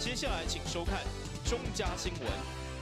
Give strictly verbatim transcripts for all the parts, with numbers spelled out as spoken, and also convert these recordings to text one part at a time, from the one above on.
接下来请收看中嘉新闻。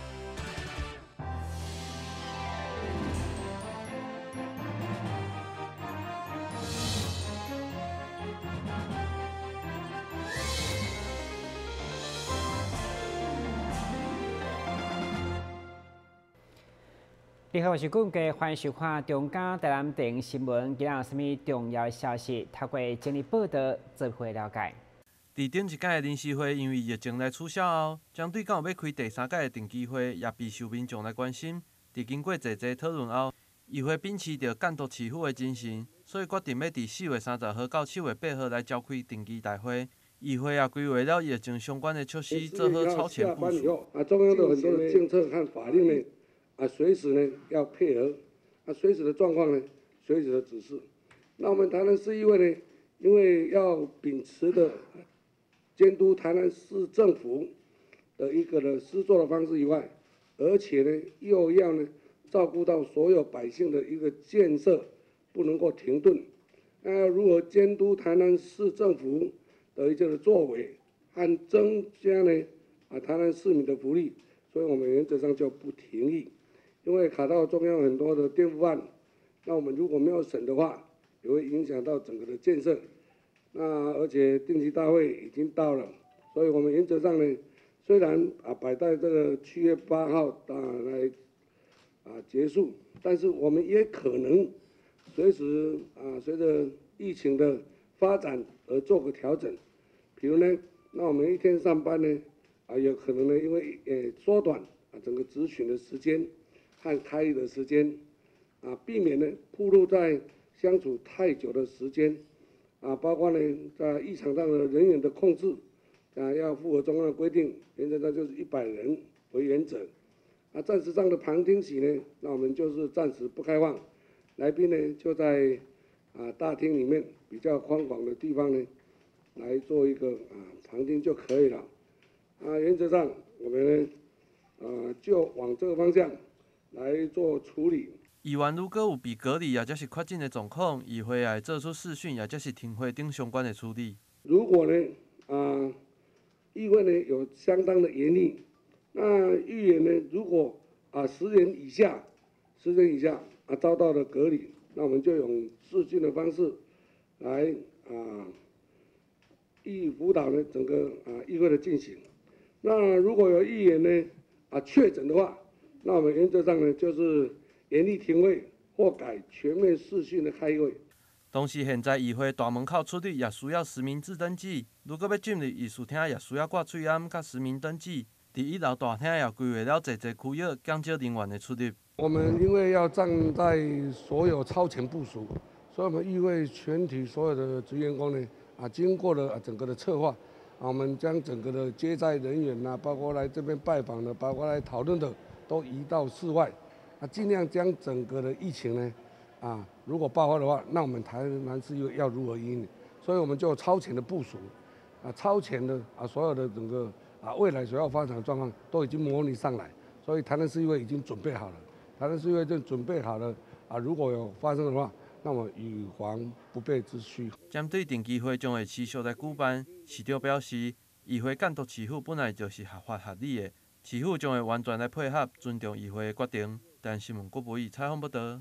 你好，我是顾家，欢迎收看中嘉台南电新闻。今日有什么重要的消息？透过整理报道，做伙了解。 伫顶一届的理事会因为疫情来取消后，将对敢有要开第三届的定期会也备受民众来关心。伫经过济济讨论后，议会秉持着监督市府的精神，所以决定要伫四月三十号到七月八号来召开定期大会。议会也规划了疫情相关的措施，做好超前部署。 啊，中央的很多的政策和法令呢，啊，随时呢要配合，啊，随时的状况呢，随时的指示。那我们台南市议会呢，因为要秉持的监督台南市政府的一个的施作的方式以外，而且呢，又要呢照顾到所有百姓的一个建设不能够停顿。那要如何监督台南市政府的一些的作为和增加呢啊台南市民的福利？所以我们原则上就不停议，因为卡到中央很多的垫付案，那我们如果没有审的话，也会影响到整个的建设。那而且定期大会已经到了，所以我们原则上呢，虽然啊摆在这个七月八号啊来啊结束，但是我们也可能随时啊随着疫情的发展而做个调整。比如呢，那我们一天上班呢啊有可能呢因为呃缩短啊整个质询的时间和开议的时间啊，避免呢暴露在相处太久的时间。啊，包括呢，在议场上的人员的控制，啊，要符合中央的规定，原则上就是一百人为原则。啊，暂时上的旁听席呢，那我们就是暂时不开放，来宾呢就在啊大厅里面比较宽广的地方呢，来做一个啊旁听就可以了。啊，原则上我们呢，啊就往这个方向来做处理。 议员如果有被隔离，或者是确诊的状况，议会也会做出视讯，或者是停会等相关的处理。 如果呢，啊，议会呢有相当的严厉，那议员呢如果啊十人以下，十人以下啊遭到了隔离，那我们就用视讯的方式来啊，议辅导呢整个啊议会的进行。那如果有议员呢啊确诊的话，那我们原则上呢就是。严厉停会或改全面视讯的开会。 同时，现在议会大门口出入也需要实名制登记，如果要进入议事厅，也需要挂喙罨甲实名登记。伫一楼大厅也规划了侪侪区域减少人员的出入。 我们因为要站在所有超前部署，所以我们议会全体所有的职员工呢，啊，经过了整个的策划，啊，我们将整个的接待人员呐、啊，包括来这边拜访的，包括来讨论的，都移到室外。啊，尽量将整个的疫情呢，啊，如果爆发的话，那我们台南市又要如何应对？所以我们就超前的部署，啊，超前的啊，所有的整个啊未来所要发展的状况都已经模拟上来，所以台南市议会已经准备好了，台南市议会就准备好了啊，如果有发生的话，那么以防不备之需。 针对定期会将会持续来举办，市长表示，议会监督市府本来就是合法合理的，市府将会完全来配合，尊重议会的决定。但新闻郭博义采访报道。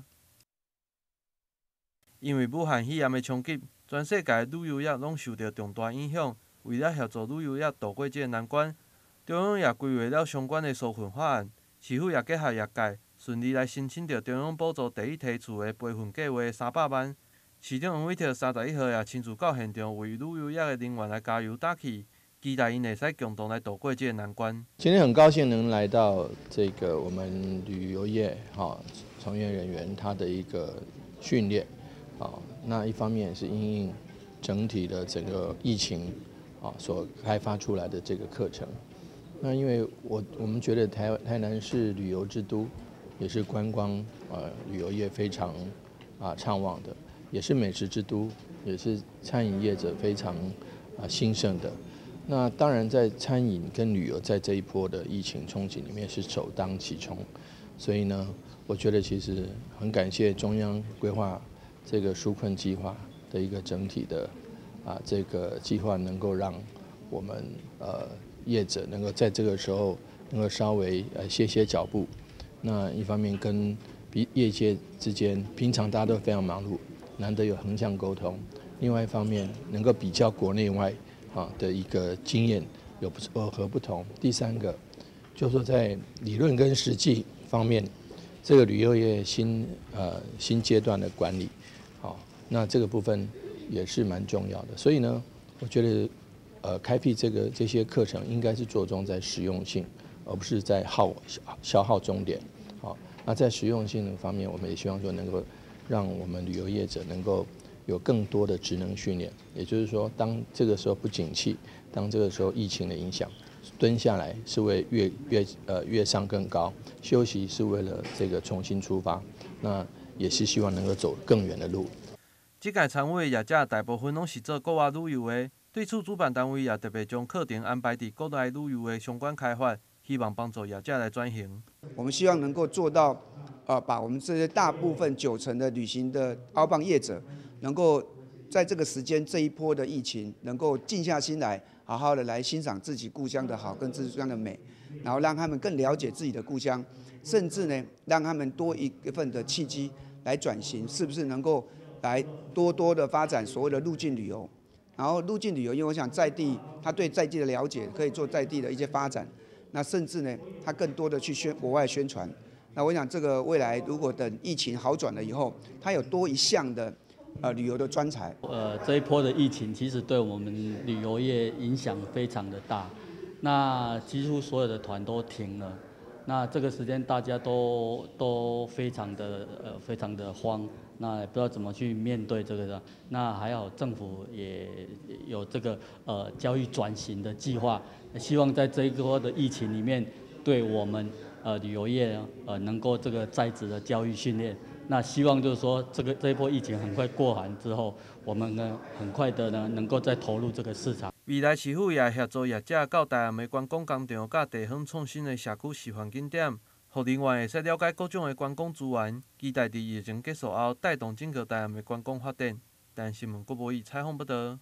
因为武汉肺炎的冲击，全世界旅游业拢受到重大影响。为了协助旅游业渡过这个难关，中央也规划了相关的纾困法案。市府也结合业界，顺利来申请到中央补助第一梯次的培训计划三百万。市长黄伟哲三十一号也亲自到现场，为旅游业的人员来加油打气。期待因会使共同来渡过这个难关。 今天很高兴能来到这个我们旅游业哈从业人员他的一个训练，啊，那一方面是因应整体的整个疫情啊所开发出来的这个课程。那因为我我们觉得台台南是旅游之都，也是观光呃旅游业非常啊畅旺的，也是美食之都，也是餐饮业者非常啊兴盛的。那当然，在餐饮跟旅游在这一波的疫情冲击里面是首当其冲，所以呢，我觉得其实很感谢中央规划这个纾困计划的一个整体的啊这个计划，能够让我们呃业者能够在这个时候能够稍微呃歇歇脚步。那一方面跟业界之间，平常大家都非常忙碌，难得有横向沟通；另外一方面能够比较国内外啊的一个经验有有何不同。第三个就是说在理论跟实际方面，这个旅游业新呃新阶段的管理，好，那这个部分也是蛮重要的。所以呢，我觉得呃开辟这个这些课程应该是着重在实用性，而不是在耗消耗终点。好，那在实用性的方面，我们也希望说能够让我们旅游业者能够有更多的职能训练。也就是说，当这个时候不景气，当这个时候疫情的影响，蹲下来是为越越呃越上更高，休息是为了这个重新出发。那也是希望能够走更远的路。 这届参会的业者大部分拢是做国外旅游的，对此主办单位也特别将课程安排伫国内旅游的相关开发。希望帮助业者来转型。 我们希望能够做到，呃，把我们这些大部分九成的旅行的outbound业者，能够在这个时间这一波的疫情，能够静下心来，好好的来欣赏自己故乡的好跟自己故乡的美，然后让他们更了解自己的故乡，甚至呢，让他们多一份的契机来转型，是不是能够来多多的发展所谓的入境旅游？然后入境旅游，因为我想在地他对在地的了解，可以做在地的一些发展。那甚至呢，他更多的去宣国外宣传。那我想，这个未来如果等疫情好转了以后，他有多一项的呃旅游的专才。 呃，这一波的疫情其实对我们旅游业影响非常的大，那几乎所有的团都停了。那这个时间大家都都非常的呃非常的慌，那也不知道怎么去面对这个的。那还好政府也有这个呃教育转型的计划，希望在这一波的疫情里面，对我们呃旅游业呃能够这个在职的教育训练。那希望就是说，这个这一波疫情很快过完之后，我们呢很快的呢能够再投入这个市场。 未来市府也协助业者到台南的观光工厂，甲地方创新的社区示范景点，让人员会使了解各种的观光资源，期待伫疫情结束后带动整个台南的观光发展。台南新闻郭博义采访报道。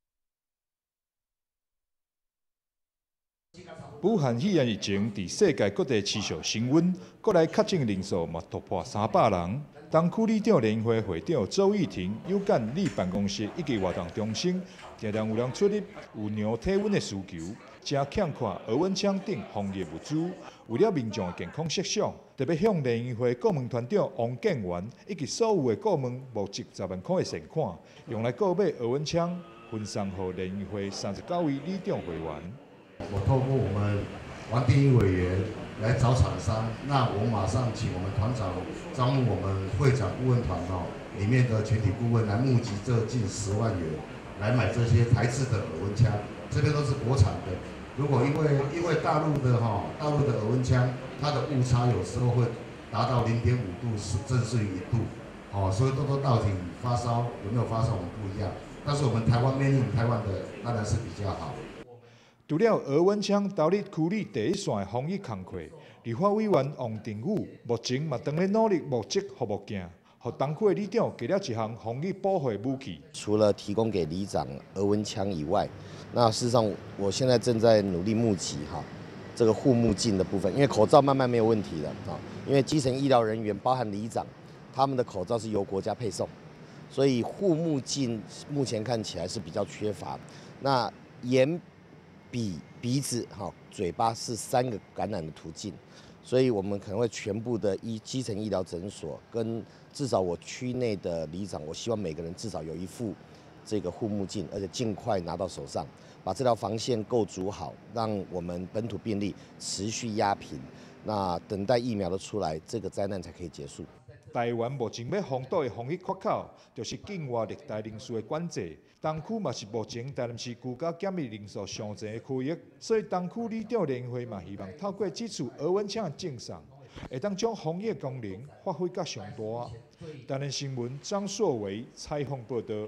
武汉肺炎疫情伫世界各地持续升温，国内确诊人数嘛突破三百人。东区里长联谊会会长周玉婷有感立办公室以及活动中心常常有人出入有量体温的需求，正欠缺额温枪等防疫物资。为了民众的健康设想，特别向联谊会顾问团长王建元以及所有的顾问募集十万块的善款，用来购买额温枪，分送给联谊会三十九位里长会员。 我透过我们王定一委员来找厂商，那我马上请我们团长招募我们会长顾问团哦，里面的全体顾问来募集这近十万元，来买这些台制的耳温枪，这边都是国产的。如果因为因为大陆的哈、哦、大陆的耳温枪，它的误差有时候会达到零点五度，甚至于一度，哦，所以多多到底发烧有没有发烧我们不一样，但是我们台湾 made in 台湾的当然是比较好。 除了额温枪投入区里第一线的防疫工作，立法委员王定宇目前嘛正在努力募集服务件，予东区的里长给了一项防疫保护武器。 除了提供给里长额温枪以外，那事实上我现在正在努力募集哈这个护目镜的部分，因为口罩慢慢没有问题了啊，因为基层医疗人员包含里长，他们的口罩是由国家配送，所以护目镜目前看起来是比较缺乏。那眼鼻、鼻子、哈、嘴巴是三个感染的途径，所以我们可能会全部的医基层医疗诊所跟至少我区内的里长，我希望每个人至少有一副这个护目镜，而且尽快拿到手上，把这条防线构筑好，让我们本土病例持续压平。那等待疫苗的出来，这个灾难才可以结束。 台湾目前要封堵的防疫缺口，就是境外热带人数的管制。东区嘛是目前台南市居家检疫人数上侪的区域，所以东区里长联谊会嘛希望透过这次额温枪的赠送，会当将防疫功能发挥到上大。台南新闻张硕维采访报道。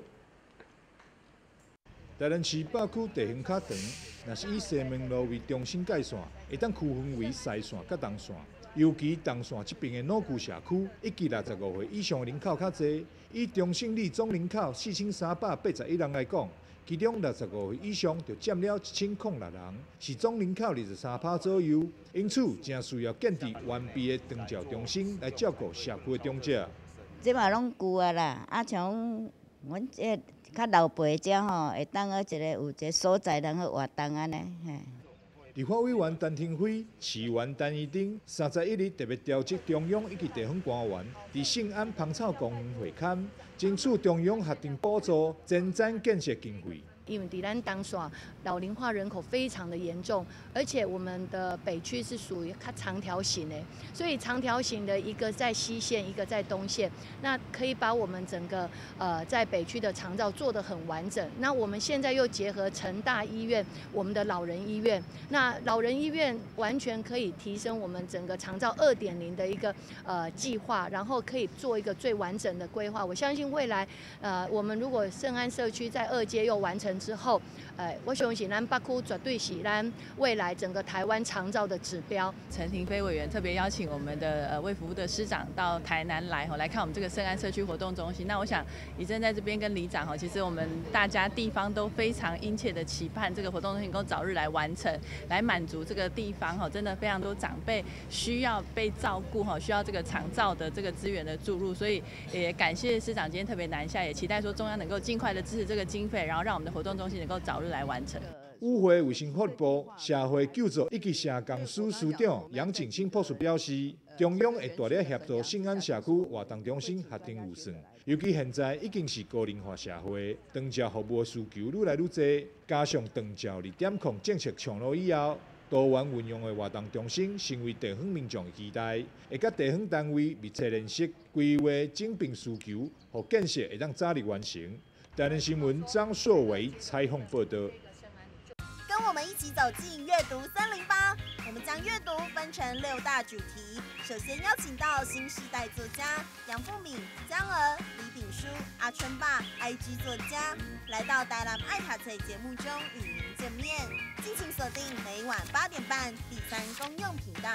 台南市北区地形较长，若是以西门路为中心界线，会当区分为西线甲东线。尤其东线这边的老旧社区，一至六十五岁以上人口较侪。以中性里总人口四千三百八十一人来讲， 其中六十五岁以上就占了一千零六人，是总人口二十三趴左右。因此，正需要建立完备的长照中心来照顾社区的长者。 即嘛拢旧啊啦，啊像阮这较老辈者吼，会当个一个有一个所在通去活动安尼，嘿。 立法委员陈廷辉、市员陈义丁三十一日特别调集中央以及地方官员，伫圣安芳草公园会勘，争取中央核定补助前瞻建设经费。 因为伫咱当时老龄化人口非常的严重，而且我们的北区是属于较长条形的，所以长条形的一个在西线，一个在东线，那可以把我们整个呃在北区的长照做得很完整。那我们现在又结合成大医院，我们的老人医院，那老人医院完全可以提升我们整个长照二点零的一个呃计划，然后可以做一个最完整的规划。我相信未来呃我们如果圣安社区在二阶又完成之后，呃，我相信咱北区绝对是咱未来整个台湾长照的指标。 陈廷飞委员特别邀请我们的呃卫福部的师长到台南来吼，来看我们这个圣安社区活动中心。那我想以正在这边跟里长吼，其实我们大家地方都非常殷切的期盼这个活动中心能够早日来完成，来满足这个地方吼，真的非常多长辈需要被照顾吼，需要这个长照的这个资源的注入，所以也感谢师长今天特别南下，也期待说中央能够尽快的支持这个经费，然后让我们的活动中心能够早日来完成。 议会卫生福利部社会救助以及社工司司长杨景清博士表示，中央会大力协助圣安社区活动中心核定预算，尤其现在已经是高龄化社会，长照服务需求愈来愈多，加上长照二点零政策上路以后，多元运用的活动中心成为地方民众的期待，会甲地方单位密切联系，规划整并需求，互建设会当早日完成。台南新闻张硕维采访报道。 跟我们一起走进阅读三零八，我们将阅读分成六大主题。首先邀请到新时代作家杨富敏、江娥、李炳书、阿春爸 I G 作家，来到台南爱读册节目中与您见面。敬请锁定每晚八点半第三公用频道。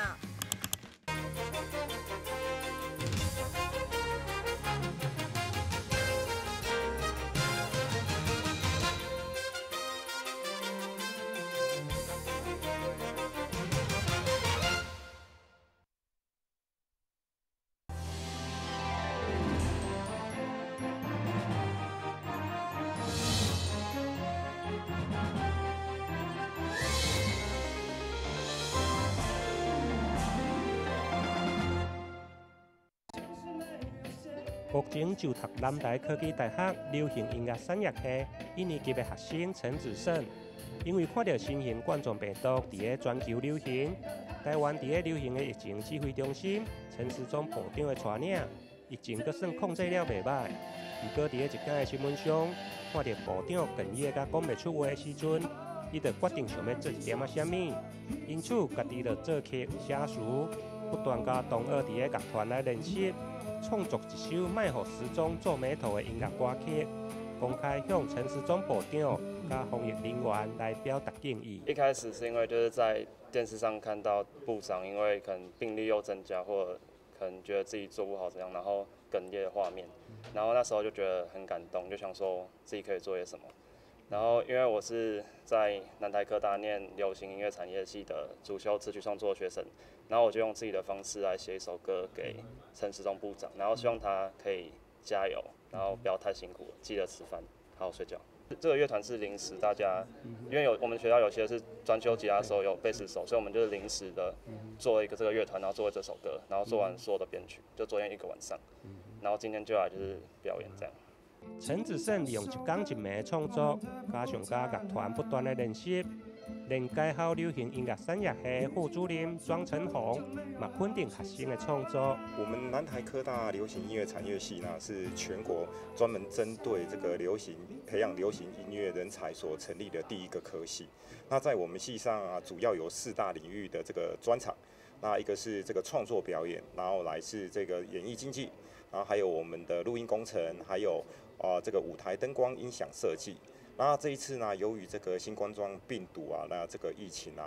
目前就读南台科技大学流行音乐产业系一年级的学生陈子胜，因为看到新型冠状病毒伫个全球流行，台湾伫个流行的疫情指挥中心陈时中部长的带领，疫情阁算控制了袂歹。不过伫个一间的新闻上，看到部长哽咽甲讲袂出话的时阵，伊就决定想要做一点仔什么，因此家己就做曲写词，不断甲同学伫个乐团来练习。创作一首卖互时钟做眉头的音乐歌曲，公开向陈时中部长甲防疫人员来表达敬意。 一开始是因为就是在电视上看到部长因为可能病例又增加，或者可能觉得自己做不好怎样，然后哽咽的画面，然后那时候就觉得很感动，就想说自己可以做些什么。然后因为我是在南台科大念流行音乐产业系的主修词曲创作学生，然后我就用自己的方式来写一首歌给陈时中部长，然后希望他可以加油，然后不要太辛苦，记得吃饭，好好睡觉。这个乐团是临时，大家因为有我们学校有些是专修吉他手，有贝斯手，所以我们就是临时的做一个这个乐团，然后做了这首歌，然后做完所有的编曲，就昨天一个晚上，然后今天就来就是表演这样。 陈子胜利用一天一暝的创作，加上甲乐团不断的练习，连介校流行音乐产业系副主任庄成宏嘛肯定学生的创作。 我们南台科大流行音乐产业系呢，是全国专门针对这个流行培养流行音乐人才所成立的第一个科系。那在我们系上啊，主要有四大领域的这个专长。那一个是这个创作表演，然后来是这个演艺经济，然后还有我们的录音工程，还有啊、呃、这个舞台灯光音响设计。那这一次呢，由于这个新冠状病毒啊，那这个疫情啊，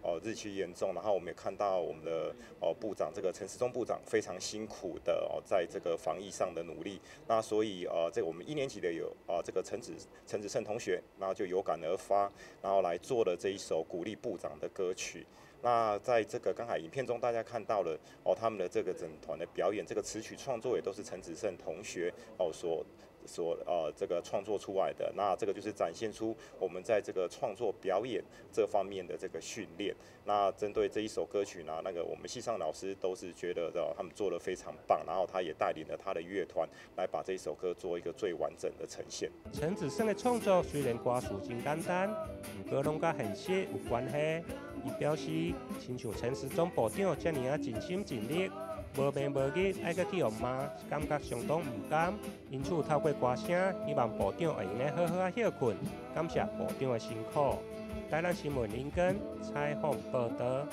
哦日趋严重，然后我们也看到我们的哦部长这个陈时中部长非常辛苦的哦在这个防疫上的努力，那所以呃这我们一年级的有啊、呃、这个陈子陈子胜同学，然后就有感而发，然后来做了这一首鼓励部长的歌曲。那在这个刚才影片中，大家看到了哦，他们的这个整团的表演，这个词曲创作也都是陈子胜同学哦所所呃这个创作出来的。那这个就是展现出我们在这个创作表演这方面的这个训练。那针对这一首歌曲呢，那个我们系上老师都是觉得的，他们做得非常棒，然后他也带领了他的乐团来把这一首歌做一个最完整的呈现。 陈子胜的创作虽然歌词真简单，不过拢甲现实有关系。伊表示，亲像陈时中部长遮尔啊尽心尽力，无眠无日爱去去互骂，感觉相当唔甘。因此透过歌声，希望部长会用个好好啊休困，感谢部长的辛苦。台南新闻林根采访报道。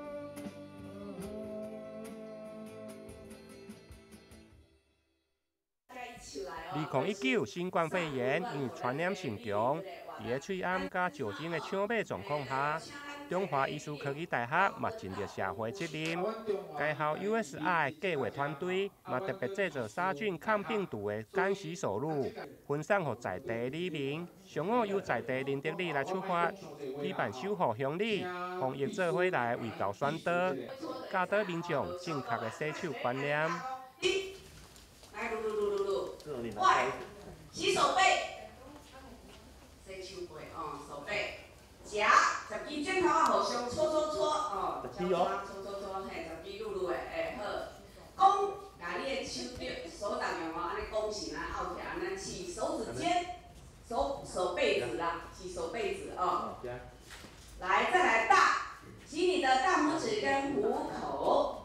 二零一九新冠肺炎因传染性强，伫个喙暗加酒精的抢买状况下，中华艺术科技大学嘛尽着社会责任。该校 U S I 计划团队嘛特别制作杀菌抗病毒的干洗手乳，分送给在地里民。上午由在地林德里来出发，举办守护乡里，防疫做伙来为教宣导，教导民众正确的洗手观念。 来，噜噜噜噜噜，快，洗手背，洗手背哦，手背，夹十支枕头啊，互相搓搓搓哦，搓搓搓搓，嘿，十支噜噜的，哎好。讲，把你的手臂手当用哦，安尼弓形啊，拗起来，安尼起手指尖，手手背指啦，起手背指哦。来，再来大，洗你的大拇指跟虎口。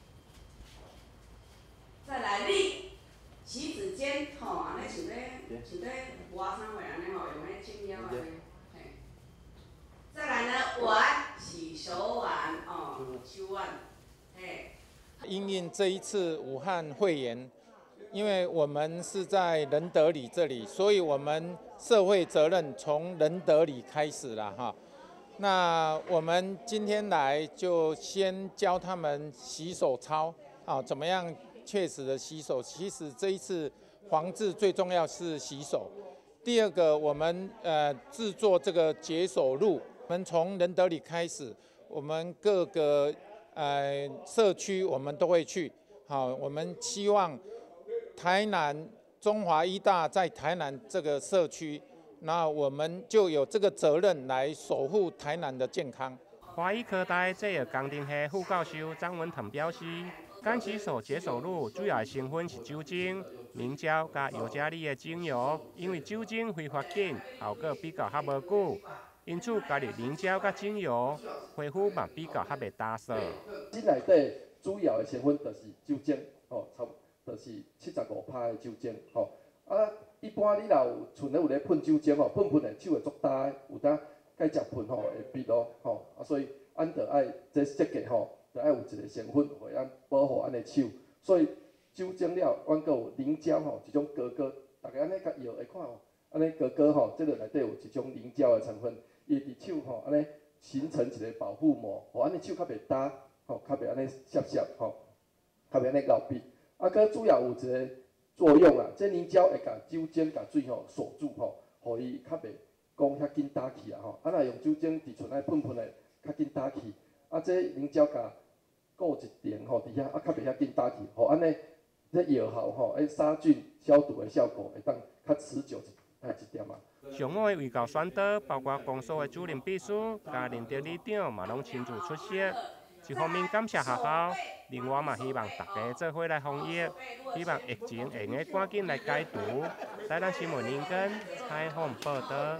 再来立。洗指尖，吼，安尼像咧像咧挖啥货安尼吼，用咧剪腰安尼，嘿。再来呢，碗，洗手碗，哦，手碗，嘿。 因应这一次武汉肺炎，因为我们是在仁德里这里，所以我们社会责任从仁德里开始了哈。那我们今天来就先教他们洗手操，啊，怎么样？确实的洗手，其实这一次防治最重要是洗手。第二个，我们呃制作这个洁手露，我们从仁德里开始，我们各个呃社区我们都会去。好，我们希望台南中华医大在台南这个社区，那我们就有这个责任来守护台南的健康。 华医科大职业工程系副教授张文腾表示。干洗手洁手露主要的成分是酒精、明胶加尤加利的精油，因为酒精挥发紧，效果比较较无久，因此加入明胶加精油，皮肤嘛比较较袂打扫。 这内底主要的成分就是酒精，吼，差就是七十五趴的酒精，吼。啊，一般你若有厝内有咧喷酒精吼，喷喷的手会足大，有当介食喷吼会鼻咯，吼，啊，所以咱着爱这设计吼。就爱有一个成分，会咱保护咱的手，所以酒精了，阮阁有凝胶吼，一种膏膏，大家安尼甲摇会看吼，安尼膏膏吼，即个内底有一种凝胶的成分，伊伫手吼安尼形成一个保护膜，互咱的手较袂干，吼，较袂安尼涩涩吼，较袂安尼咬鼻。啊，佮主要有一个作用啦，这凝胶会甲酒精甲水吼锁住吼，互伊较袂讲遐紧打去啊吼。啊，若用酒精伫厝内喷喷的，较紧打去。啊，这凝胶甲固一点吼，伫遐啊，较袂遐紧打去，吼安尼，这药效吼，诶杀菌消毒的效果会当较持久一，哎一点啊。 上午的卫教宣导，包括公所的主任秘书、甲林德里长嘛，拢亲自出席。一方面感谢学校，另外嘛希望大家做伙来防疫，希望疫情会用赶紧来解除。台南新闻林根采访报道。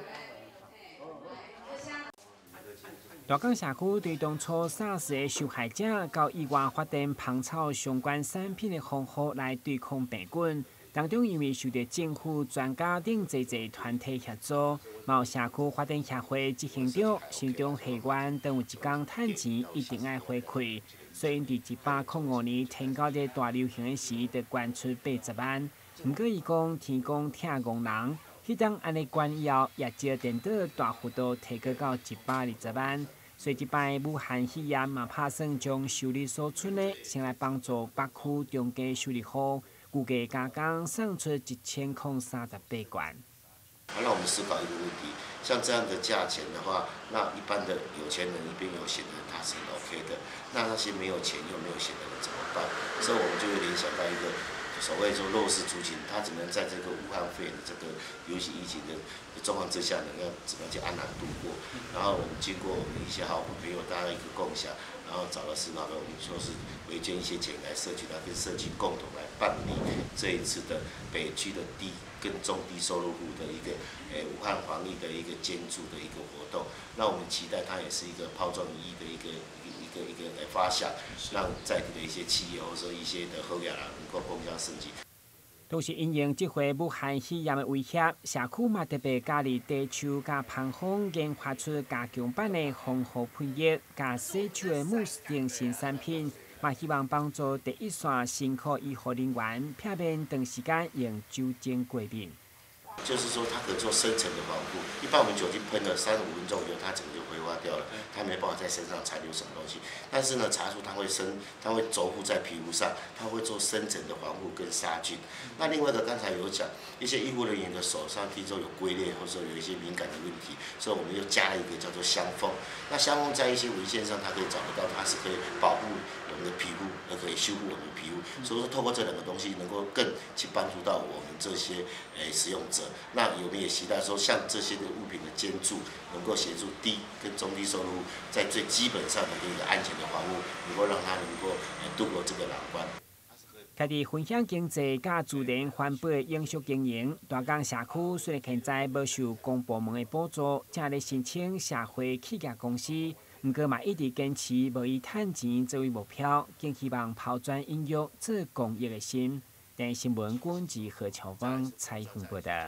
大港社区对当初 SARS 的受害者，到意外发展芳草相关产品的方法来对抗病菌。当中因为受到政府、专家等侪侪团体协助，嘛有社区发展协会执行长心中希望，等有一天趁钱一定爱回馈。所以，伫一百零五年天到这大流行的时，就捐出八十万。不过，伊讲天公疼憨人，迄当安尼捐以后，业绩电到大幅度提高到一百二十万。 所以即摆武汉肺炎嘛打算将受力所出的，先来帮助北区中价受力户，估计加工送出一千空三十八罐。 那我们思考一个问题，像这样的价钱的话，那一般的有钱人一边有闲人，他是很 OK 的。那那些没有钱又没有闲的人怎么办？所以我们就会联想到一个所谓说弱势族群，他只能在这个武汉肺炎这个尤其疫情的状况之下，能够怎么样去安然度过。然后我们经过我们一些好朋友大家一个共享，然后找了思考的，我们说是围捐一些钱来社区，来跟社区共同来办理这一次的北区的低跟中低收入户的一个诶武汉防疫的一个捐助的一个活动。那我们期待它也是一个抛砖引玉的一个一个一个来发想，让在地的一些企业或者说一些的好业人能够共襄盛举。 都是因应这回武汉肺炎的威胁，社区嘛特别家里地球甲防风研发出加强版的防护喷液，甲洗手的慕斯定新产品，嘛希望帮助第一线辛苦医护人员避免长时间用酒精过敏。 就是说，它可以做深层的防护。一般我们酒精喷了三十五分钟以后，它整个就挥发掉了，它没办法在身上残留什么东西。但是呢，茶树它会深，它会轴附在皮肤上，它会做深层的防护跟杀菌。那另外一个刚才有讲，一些医护人员的手上听说有龟裂，或者说有一些敏感的问题，所以我们又加了一个叫做香蜂。那香蜂在一些文献上，它可以找得到，它是可以保护我们的皮肤，也可以修复我们的皮肤。所以说，透过这两个东西，能够更去帮助到我们这些诶使用者。那我们也期待说，像这些的物品的捐助，能够协助低跟中低收入户在最基本上的一个安全的防护，能够让他能够度过这个难关。 家己分享经济甲自然环保的永续经营，大港社区虽然现在无受公部门的补助，正咧申请社会企业公司，不过嘛一直坚持无以趁钱作为目标，更希望抛砖引玉做公益的心。电新闻关及何乔芳采访报道。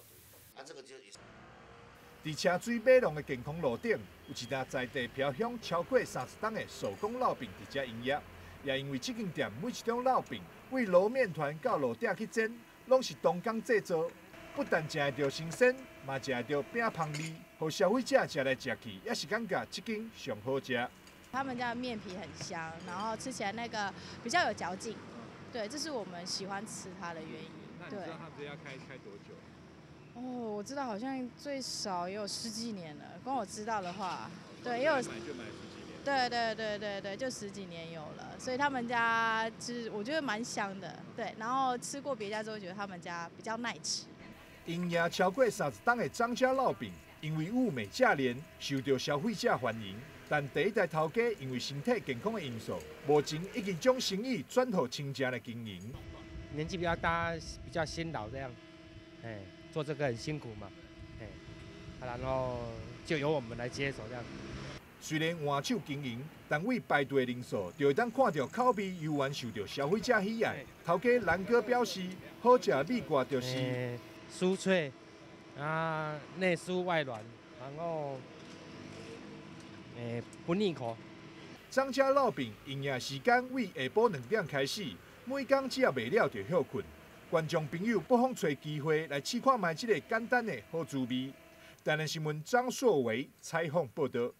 伫车水马龙的健康路顶，有一家在地飘香超过三十档的手工烙饼伫遮营业。也因为这间店每一种烙饼，为揉面团到炉顶去煎，拢是同工制作，不但食会到新鲜，嘛食会到饼香味，互消费者食来食去，也是感觉这间上好食。 他们家的面皮很香，然后吃起来那个比较有嚼劲，对，这是我们喜欢吃它的原因。 那你知道他们这家开开多久？ 哦，我知道好像最少也有十几年了，光我知道的话，对，也有。买就买十几年。对对对对对，就十几年有了，所以他们家其实我觉得蛮香的，对，然后吃过别家之后，觉得他们家比较耐吃。 营业超过三十档的张家烙饼，因为物美价廉，受到消费者欢迎。但第一代头家因为身体健康的因素，目前已经将生意转给亲家来经营。 年纪比较大，比较辛劳这样，哎，做这个很辛苦嘛，哎，然后就由我们来接手这样。 虽然换手经营，但为排队人数，就会当看到口味悠然受到消费者喜爱。头家兰哥表示，好食米挂就是酥脆，啊内酥外软，然后诶不腻口。 张家烙饼营业时间为下晡两点开始，每天只要卖了就休困。观众朋友不妨找机会来试看卖这个简单的好滋味。台南新闻张硕伟采访报道。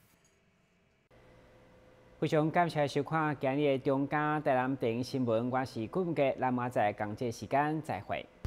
非常感谢收看今日的中嘉台南电影新闻，我是顾文杰，咱明仔载同这时间再会。